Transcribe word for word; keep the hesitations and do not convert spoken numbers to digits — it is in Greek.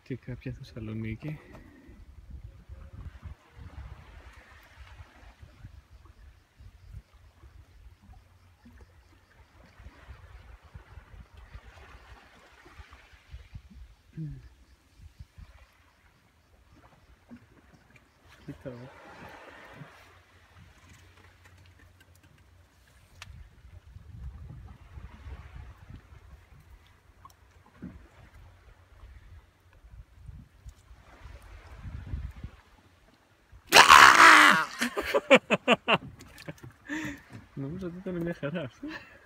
και κάποια Θεσσαλονίκη. Κοίτα εδώ. Νομίζω ότι ήταν μια χαρά αυτή.